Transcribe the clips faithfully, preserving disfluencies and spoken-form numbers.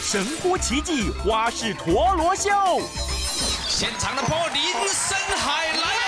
神乎其技花式陀螺秀。 现场的朋友，林森海来喽！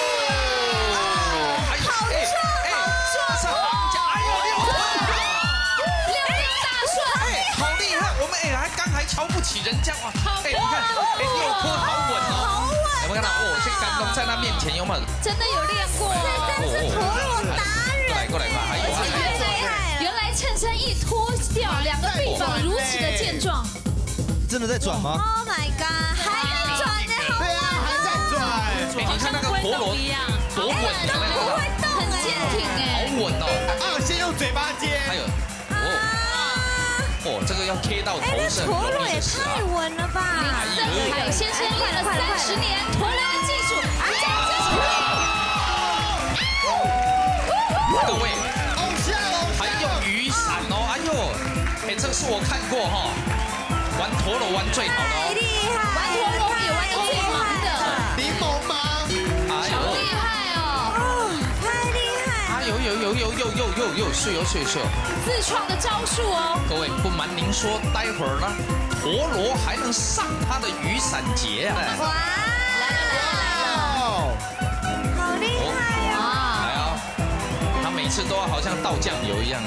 好壮，好壮！ 是行家，哎呦， 亮亮大顺， 哎，好厉害！我们哎还刚还瞧不起人家哇，哎，你看，哎，六颗好稳哦， 好稳！ 有没有看到？哦，这感动在他面前有没有？ 真的有练过，真是陀螺达人。 过来过来吧，还有而且原来原来衬衫一脱掉，两个臂膀如此的健壮。 真的在转吗 ？Oh my god， 还在转呢，好对啊，还在转。 哎，你看那个陀螺多稳， 都不会动，很坚挺哎， 好稳哦。 啊，先用嘴巴接。 还有，哦，哦，这个要 K 到头是很容易的事啊。 太稳了吧！林森海先生练了三十年陀螺的技术，加加各位，还用雨伞哦，哎呦，哎，这个是我看过哈，玩陀螺玩最好的哦。 厉害！玩陀螺比玩的最忙的。 柠檬吗？ 哎好厉害哦！太厉害！ 啊，有有有有有有有有是有是有是有。 自创的招数哦。 各位，不瞒您说，待会儿呢，陀螺还能上他的雨伞节啊！ 哇！来了来了来了！好厉害哦！ 来啊，他每次都要好像倒酱油一样。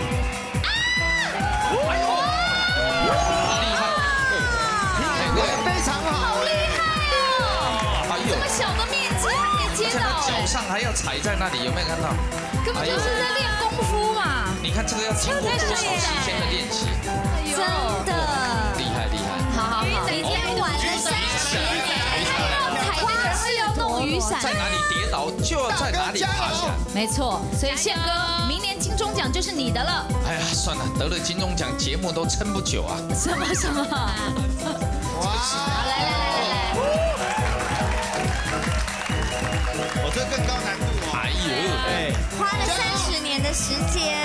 哎呦，好厉害！ 对，非常好， 好厉害哦！ 哎呦， 这么小的面积还可以接这个到， 脚上还要踩在那里，有没有看到？ 根本就是在练功夫嘛！ 你看这个要经过多少时间的练习？ 真的厉害厉害！ 好好好，已经玩了三十年，踩那个是要弄雨伞， 在哪里跌倒就要在哪里爬起来。 没错，所以宪哥，明年金钟奖就是你的了。 哎呀，算了，得了金钟奖，节目都撑不久啊。 什么什么？ 哇！ 好，来来来来来， 我这更高难度哦。 哎呦， 哎， 花了三十年的时间。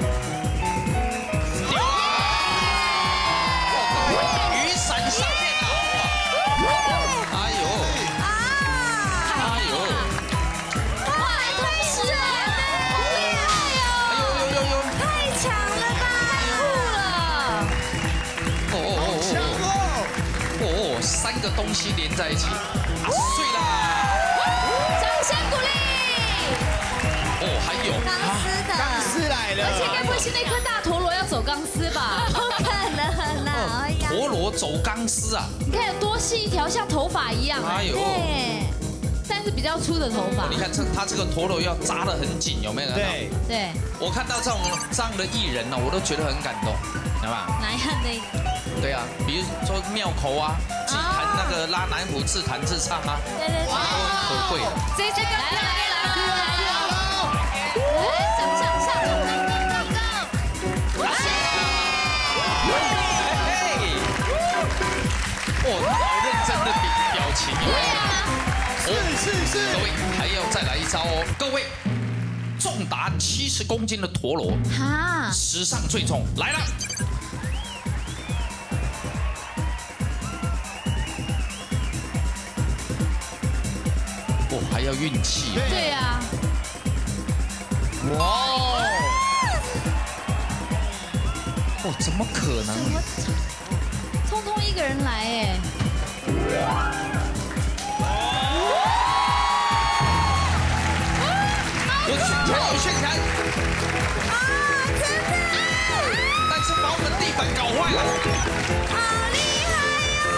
雨伞上面啊！哎呦， 啊！ 哎呦， 哇，太是了，好厉害哎哦！ 呦呦呦呦！ 太强了吧！太酷了！ 哦哦哦强哦！ 哦！ 哦，三个东西连在一起，啊，碎啦！ 掌声鼓励！ 哦，还有钢丝的， 钢丝来了， 而且该不会是那颗大陀螺要走钢丝吧？不可能啊！哎呀， 陀螺走钢丝啊！ 你看有多细一条，像头发一样。 哎呦对，但是比较粗的头发。 你看这它这个陀螺要扎得很紧，有没有看到？ 对， 对， 我看到这种这样的艺人呢，我都觉得很感动，好吧？ 哪样的？ 对啊，比如说庙口啊，自己弹那个拉南胡自弹自唱啊， 对对对， 都很可贵的。 这这个来了来了来了来了！来上上上嘿嘿，哦，他好认真的表表情，有没有？ 是是是。 各位还要再来一招哦，各位，重达七十公斤的陀螺， 哈， 史上最重，来了。哦，还要运气。 对呀， 哇哦！哦，怎么可能？ 通通一个人来哎。 有旋转，有旋转。 啊，真的！ 但是把我们地板搞坏了。 好厉害呀！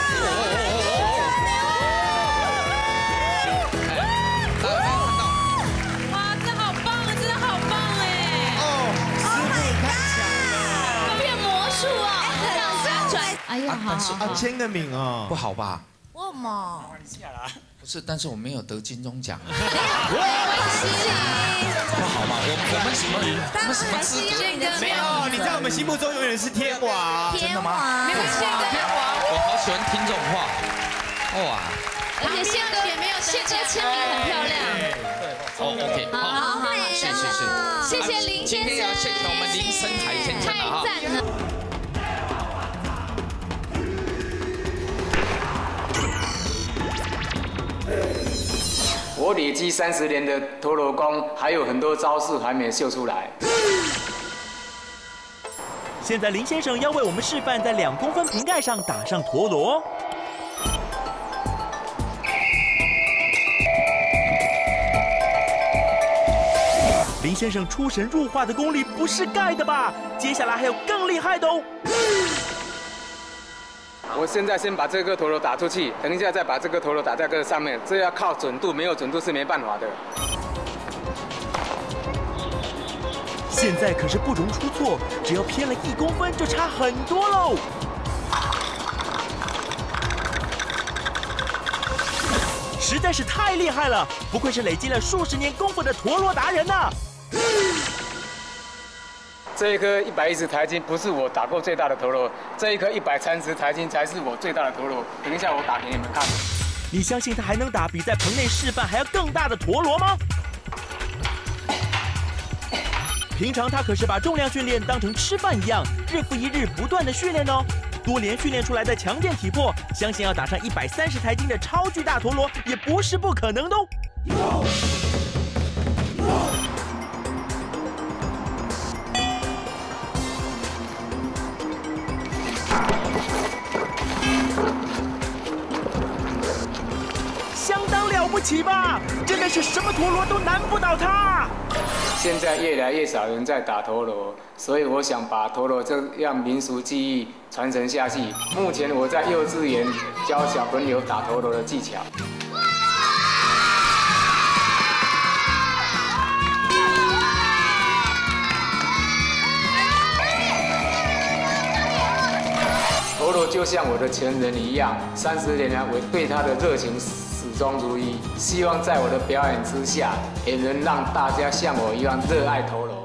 哎，大家有没有看到？ 哇，这好棒啊，真的好棒哎！ 哦，师傅太强了。 变魔术啊，这样子转。哎呀，好好啊，签个名哦。 不好吧？ 为什么？ 不是，但是我没有得金钟奖， 没关系不好吗？我我们什么我们什么资格？ 没有，你在我们心目中永远是天王。 天王， 没关系，天王，我好喜欢听这种话，哇！ 而且宪哥也没有，宪哥签名很漂亮。 哦 ，OK， 好美是是是， 谢谢林先生， 今天要谢谢我们林森海先生了哈。 太赞了。 我累积三十年的陀螺功，还有很多招式还没秀出来。 现在林先生要为我们示范，在两公分瓶盖上打上陀螺。林先生出神入化的功力不是盖的吧？接下来还有更厉害的哦！ 我现在先把这个陀螺打出去，等一下再把这个陀螺打在这个上面，这要靠准度，没有准度是没办法的。 现在可是不容出错，只要偏了一公分就差很多喽。实在是太厉害了，不愧是累积了数十年功夫的陀螺达人呐！ 这一颗一百一十台斤不是我打过最大的陀螺，这一颗一百三十台斤才是我最大的陀螺。等一下我打给你们看。 你相信他还能打比在棚内示范还要更大的陀螺吗？平常他可是把重量训练当成吃饭一样，日复一日不断的训练哦。多年训练出来的强健体魄，相信要打上一百三十台斤的超巨大陀螺也不是不可能的哦。相当了不起吧？真的是什么陀螺都难不倒他。 现在越来越少人在打陀螺，所以我想把陀螺这样民俗技艺传承下去。目前我在幼稚园教小朋友打陀螺的技巧。陀螺就像我的前人一样，三十年来我对他的热情始终如一，希望在我的表演之下，也能让大家像我一样热爱陀螺。